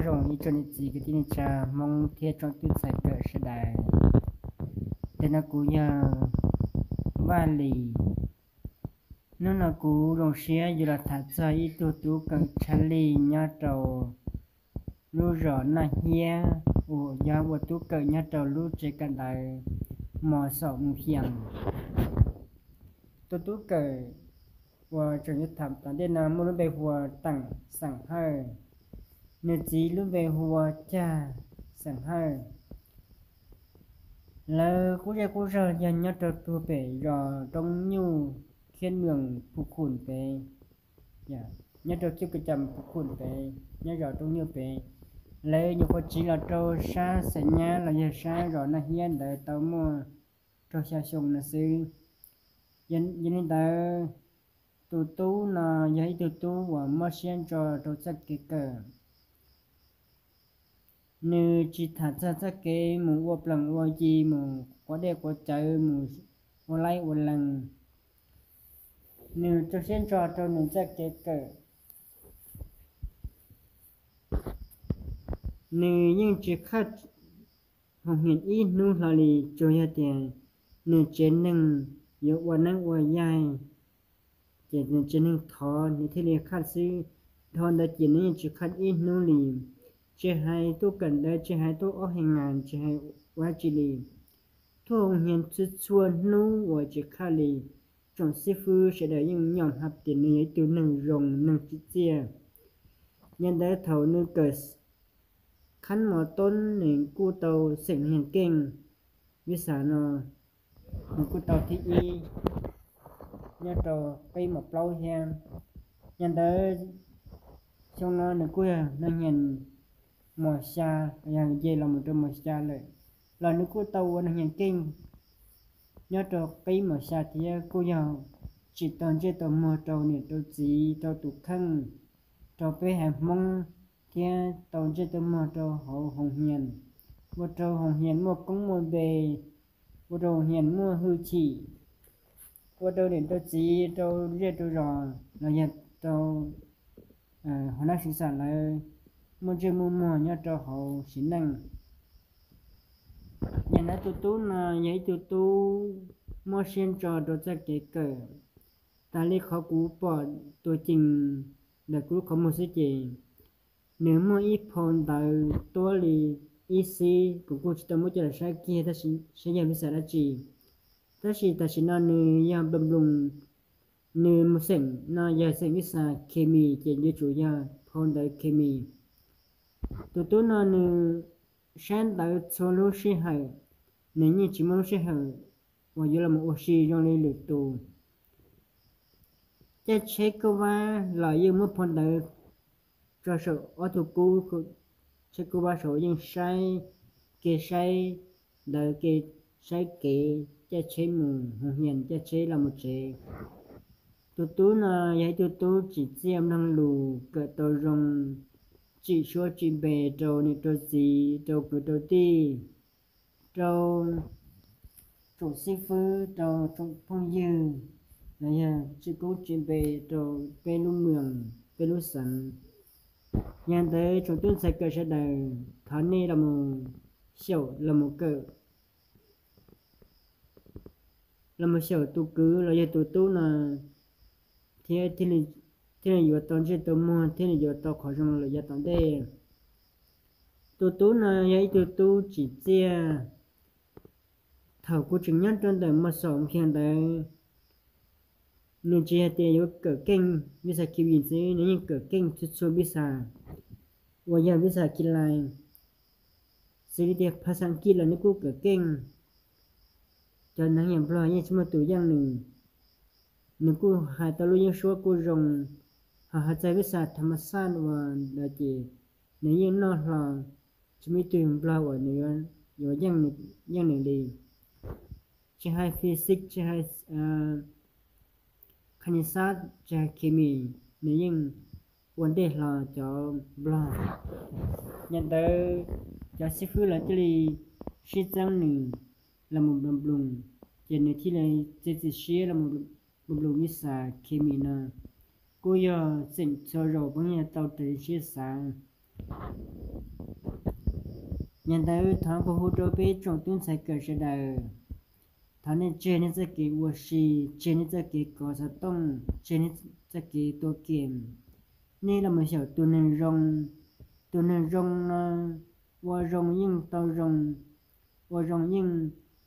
rồi như cho nên gì cái tin cha mong thiệt trong tuyết sạch cỡ sẽ đài để nó cú nhờ ba lì nó là cú rong xé dù là thật ra ít tu cần chăn lì nhá trầu lu rõ na hia ủa giá của tu cần nhá trầu lu chỉ cần đại mò sọ hiền tu cần và cho như thầm tận đến nào muốn về hòa tặng sẵn hơi nếu chỉ lúc về hòa cha sẵn hơi là cú giờ dành nhớ cho tôi về rồi trong nhu khiến đường phục khủng về dạ nhớ cho kêu cái chầm phục khủng về nhớ rồi trong nhu về lấy nhiều có chỉ là cho xa sẽ nhá là giờ xa rồi nó hiền để tao mua cho xa sùng là sư dân dân ta tu là giấy tu và mất xem cho rất cái cờ như chỉ thà ra cái mù ốp lần ua gì mù có đẹp có chơi mù lấy một lần như cho xem cho nên rất cái cờ như những chỉ khách hồng hiện ít nu là lì cho nhà tiền như trên nâng yếu quan năng ua dài trên nâng thọ như thế này khách sư thọ đã chỉ nên chỉ khách ít nu lì chỉ hai tu cần đây chỉ hai tu ở hình ngàn chỉ hai quá chỉ lì thu hiện chữ chuan nu và chỉ khai lì trong sư phụ sẽ để những nhóm hợp tiền này từ nâng rồng nâng chữ chia nhân đấy thầu nu cờ khăn mỏ tôn nên cu tàu sỉnh hiện kinh vì sao nó cu tàu thị y nhớ tàu cây một lâu hen nhân đấy trong nó được quê nó nhìn mùa xa yang dây là một trong mùa xaเลยlà nước của tàu nó hiện kinh nhớ cho cây mùa xa thì cô giàu chỉ toàn chơi tàu mùa tàu này tàu gì tàu tụ khăn tàu bé hẹp mông thì tàu chơi tàu mùa tàu hậu hồng hiền một tàu hồng hiền một cũng một bề một tàu hiền mua hư chỉ một tàu đến tàu gì tàu chơi tàu rò là nhật tàu họ nói sinh sản là một chơi mua nhớ cho họ xin năng nhà nó tu là giấy tu mua xem cho đồ ra cái cờ ta lấy khó cú bỏ tôi trình để cú có một sự gì nếu mua ít phong từ tôi thì ít xí của cô chỉ tao muốn cho sai kia ta sẽ nhận biết là gì ta chỉ nói người nhà bầm lùng người một sinh nó giờ sinh biết sao chemi trên như chủ nhà phong từ chemi tu nó nữ sáng tạo solo sĩ hậu nếu như chỉ muốn sĩ hậu và như là một oxy trong lý lịch tù chắc chế cơ ba là như một phần đời cho sự ở thủ cú chế cơ ba số những sai đời cái sai kệ chắc chế mù hiền chắc chế là một chế tu là vậy tu chỉ xem năng lù cỡ tàu rồng chỉ số chỉ bề trâu này trâu gì trâu cửa trâu ti trâu trâu sư phụ trâu phong dư là nha chỉ có chỉ bề trâu bề lu mường bề lu sẵn nhà tới chúng tôi sẽ cơ sẽ đời thọ này là một sầu là một cỡ tu cứ là giờ tu là thì là vừa tao chơi tao mua thế này vừa tao khỏi trong là giờ tao đây tu là vậy tu chỉ chia thầu của chứng nhất trên đời mà sống hiện tại nên chia tiền vừa cỡ kinh bây giờ kêu gì chứ nếu như cỡ kinh chút số bây giờ và giờ bây giờ kia lại xử lý việc phát sáng kia là nó cũng cỡ kinh cho nên hiện rồi như chúng ta tụi dân này nếu cô hai tao luôn số cô rồng họ chạy với sát tham sát và đại chỉ nếu như nó là chỉ mới tìm ra ở nữa rồi dân này đi chỉ hai physics chỉ hai khái sát chỉ hai chemi nếu như vấn đề là cho bla nhận tới cho sư phụ là cái gì trang này là một đồng lùng chỉ nếu thì là chỉ xí là một lùng như sa chemi nè cô giờ sinh cho rồi bao nhiêu tàu tới chia sáng nhận tới thằng của hỗ trợ bé trong tuần sai cờ sẽ đời thằng này chơi nên sẽ kỹ vật gì chơi nên sẽ kỹ có sát tông chơi nên sẽ kỹตัวเกมนี่เราไม่ใช่ตัวหนึ่งว่ารงยิ่งตัวรงว่ารงยิ่ง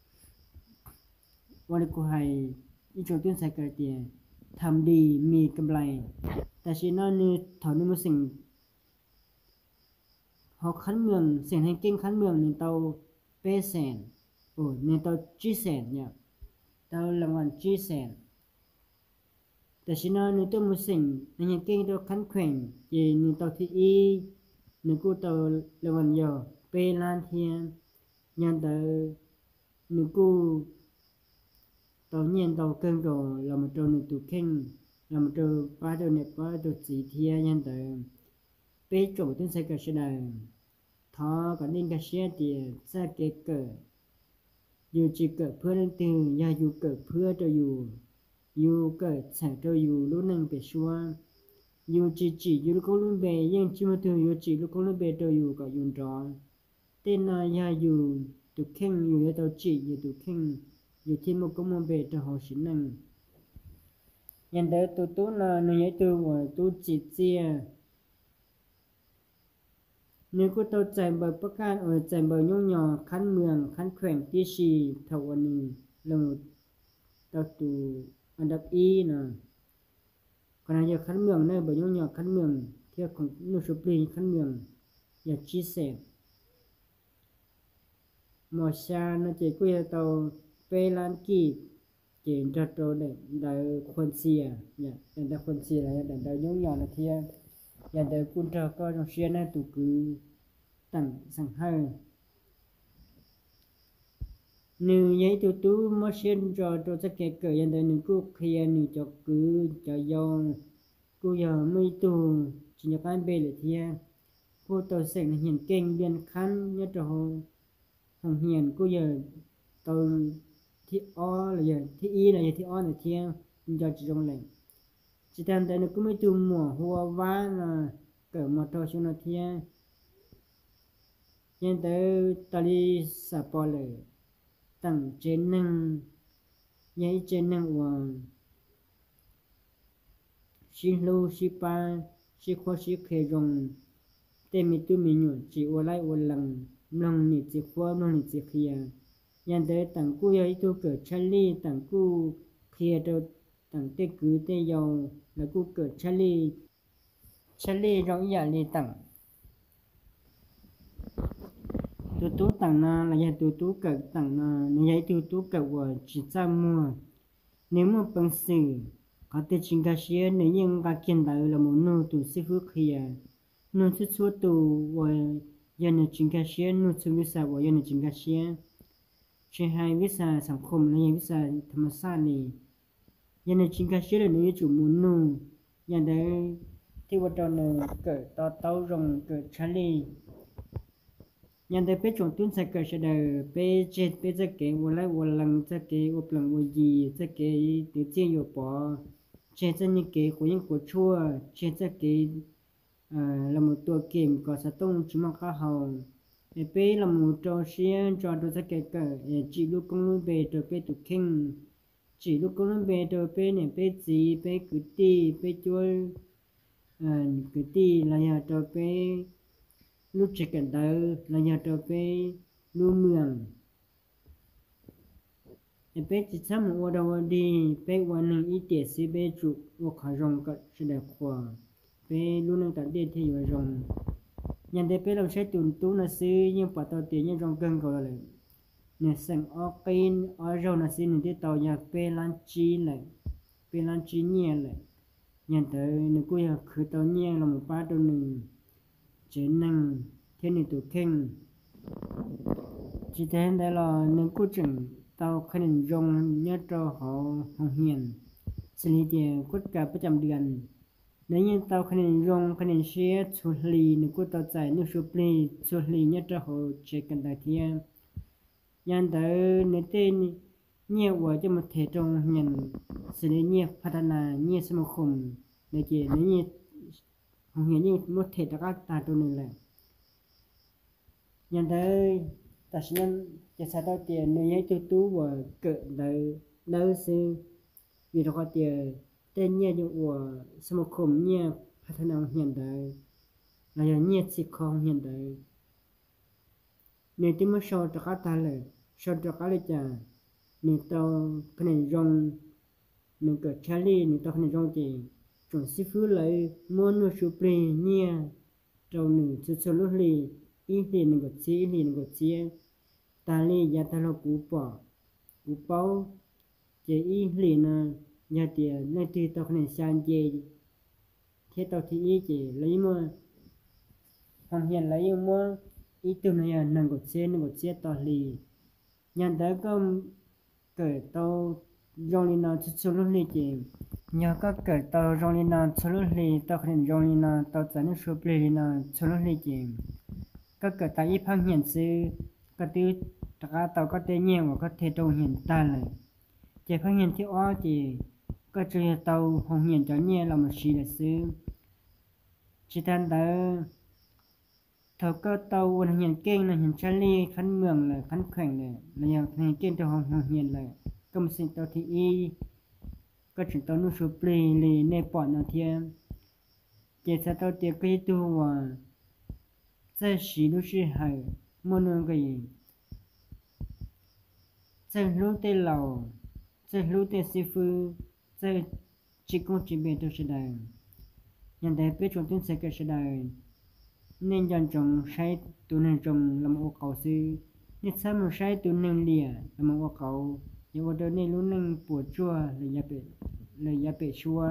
ว่าเลยกูให้อีจงตุ้นใส่กระเตียทำดีมีกำไรแต่ชีนั่นนี่ถอนนี่มันสิ่งhọ khán mườngสิ่งให้เก่งขานเมืองนี่เตาเป้แสนโอ้นี่เตาจีแสนเนี่ยเตารางวัลจีแสนแต่ชินานี่ตัวมุสิงนี่ยังเก่งตัวขันแข่งเยนี่ตัวที่อีนี่กูตัวละวันยอเปลานเทียนยันตัวนี่กูตัวเนียนตัวเก่งตัวเรามาตัวนี่ตัวเข่งเรามาตัวป้าตัวเนี่ยป้าตัวสีเทียยันตัวเป้โจต้นใส่กระชิดาทอกับนิ่งกระเชียเตียจะเกิดอยู่จีเกิดเพื่อเรื่องตื่นอย่าอยู่เกิดเพื่อตัวอยู่เกิดแสงตัวอยู่รู้หนึ่งไปชัวอยู่จีอยู่ลูกลุ่นเบยยังจีมาถึงอยู่จีลูกลุ่นเบตัวอยู่กับยุนร้อนเต้นนายาอยู่ตุกเข่งอยู่ในตัวจีอยู่ตุกเข่งอยู่ที่มุกมุมเบตัวหอสิหนึ่งยันเดอตัวตู้น่ะหนึ่งตัวหัวตู้จีเจียnếu có tàu chạy bờ bắc can ở chạy bờ nhung nhỏ khán mường khán khoảnh tí xì thầu anh ấy là một tàu tù anh đáp y nè còn là giờ khán mường nơi bờ nhung nhỏ khán mường theo còn nô số pli khán mường giờ chia sẻ mò xa nó chỉ quay tàu pe lan kỳ chỉ cho tàu để đại khuôn xìa nhỉ đại khuôn xìa là đại nhung nhỏ là theo giờ đời quân trò coi trong xe này tụ cứ tặng sẵn hơi nếu giấy tụ tú mất xuyên cho chắc kẻ cỡ giờ đời nếu cô kia nếu cho cứ cho dâu cô giờ mới tụ chỉ nhập ăn bê là thia cô tàu sảnh hiền kênh biên khăn nhớ cho hồng hiền cô giờ tàu thi o là giờ thi y là giờ thi o là thia cho chỉ trong lệnh chỉ tham tại nó cũng mới từ mùa hoa vá là cỡ một trò xuống nó thia nhưng tới tali sập bò lệ tầng trên nâng nhảy trên nâng hoàng xin lưu xin pa xin khoa xin khề rồng tên mi tu mi nhuận chỉ ô lai ô lằng lằng nị chỉ khoa lằng nị chỉ khia nhưng tới tầng cu ấy tu cỡ chân ly tầng cu khia đâu tầng tê cứ tê dầu là cu cỡ chân ly rong dạ ly tầng tu tầng là nhà tu cỡ tầng nhà tu cỡ của chỉ ra mua nếu mà bằng sự có thể chính cái xe nếu như các kiến đại là một nô tu sư phụ khia nô sư phụ tu và giờ này chính cái xe nô sư phụ sa và giờ này chính cái xe chỉ hai viết sa sản phẩm là nhà viết sa tham sa này giờ này chính cái xe là nếu chủ muốn nô nhà đấy thì vào trong này cỡ tao rồng cỡ Charlie nhà đấy bé chọn tuyến sai cỡ sẽ đời bé chết bé sẽ kể vô lại vô lăng sẽ kể vô lăng vô gì sẽ kể từ trên vô bỏ chết sẽ như kể của những của chua chết sẽ kể là một tua kiểm có sát tông chỉ mong khá hầu bé là một trò xuyên trò đồ sẽ kể cỡ chỉ lúc công lúc bé rồi bé tụ kinh chỉ lúc công lúc bé rồi bé này bé gì bé cứ ti bé chua cứ ti là nhà trò bé lúc chỉ cần tới là nhà trò bé lúc mường bé chỉ xăm một đầu đi béวันหนึ่งอีเตียสิbé chụp một khởi rong cỡ sẽ đẹp quá bé lúc nào tận đi thì vào rong nhận thấy bé làm sẽ tuần tú là xí nhưng bảo tao tiền nhưng rong cân gọi là nè sang ở kinh ở rong là xí nên tao nhà bé lan chi nhẹ lại nhận thấy nếu cô giờ khử tao nhẹ là một ba đôi nừng chế năng thế này tụi kinh chỉ thế đây là nếu cô chừng tao khả năng rong nhớ cho họ hồng hiền xử lý tiền cốt cảประจำเดือนnếu như tao khả năng rong khả năng share xử lý nếu cô tao chạy nếu xử lý xử lý nhớ cho họ chế cần đại thiên nhận thấy nếu tên nhiều quá cho một thể trong nhận xử lý nhiều phát triển nhiều sản phẩm để chỉ nếu như hồng hiền như một thể các ta tôi này là nhận tới ta sẽ nhânจะใช้ตัวเตียในยัยตัวตู้ว่าเกิดเลยซึ่งvì đó có tiền tên nhẹ như củaสมาคมnhẹ พัฒนาเหียนได้เราอย่างnhẹสิของเหียนได้ในที่มันชอบจะกัดตาเลยชอบจะกัดเลยจ้ะในตัวคะแนนรองในเกิดชาลีในตัวคะแนนรองจริงจนสิฟื้นเลยม้วนนูชูปรีเนี่ยเราหนึ่งชุดสลุลีอีหลีหนึ่งกดซีอีหลีหนึ่งกดซีตาลียาตาลกูปอกูเป้าเจอีหลีนะยาเตียในที่ตัวคะแนนชานเจเทตัวที่อีเจเลยมั้งห้องเรียนเลยมั้งอีตัวนี้หนึ่งกดซีต่อลียันแต่ก็เกิดตัวรองลีนาชุดสลุลีเจnhờ các cái tàu rong lên nan cho lúc này tàu khẩn rong lên nan tàu dẫn đến số plei lên nan cho lúc này chị các cái tàu ít phăng hiện sư các thứ các tàu có thể nhiều và có thể tàu hiện ta lại chỉ phăng hiện thì ó chị các chơi tàu không hiện cho nhiều là một sự là sư chỉ thành đó thầu các tàu hoàn hiện kênh là hiện Charlie khăn mường là khăn khỏng là hiện hiện kênh tàu không hiện là công sinh tàu thì yก็ถึงตอนนู้นสุปลีลีในปอดนาเทียเจสตอเตียก็ยิ่งตัวว่า在洗路是海莫能个人在路的老在路的师傅在职工这边都是的现在别种东西个是的nên dần trồng sai tụ nên trồng làm ô cầu sư nên sao mà sai tụ nên lìa làm ô cầu nhưng mà đây nên luôn nên bùa chua là ya bị chua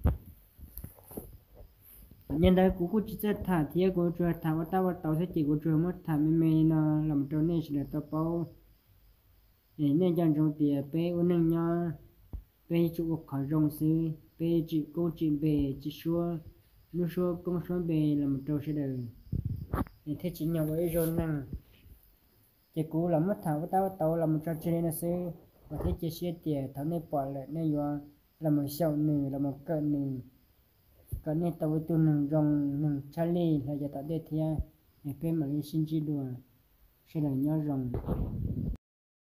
nhân đây cũng chỉ sẽ thả thiê của chua thả vào tàu sẽ chỉ của chua mất thả mê nó làm cho nên sẽ tao bao nên dần trồng tiền bé ôn nên nhau bé chụp khỏi rong sư bé chỉ cô chỉ bé chỉ chua lúc chua công chua bé làm cho sẽ đời thế chỉ nhau với rồi năng chỉ cũ là mất thả vào tàu làm cho chơi nên sư và thế chỉ xe tiền thằng này bỏ lại nên do là một sau nửa là một cỡ này tàu tôi nửa rong nửa Charlie là giờ tại đây thì cái mà đi xin chỉ đùa sẽ là nhau rong